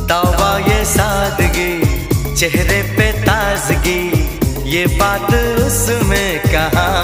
तौबा ये सादगी, चेहरे पे ताजगी, ये बात उसमें कहाँ।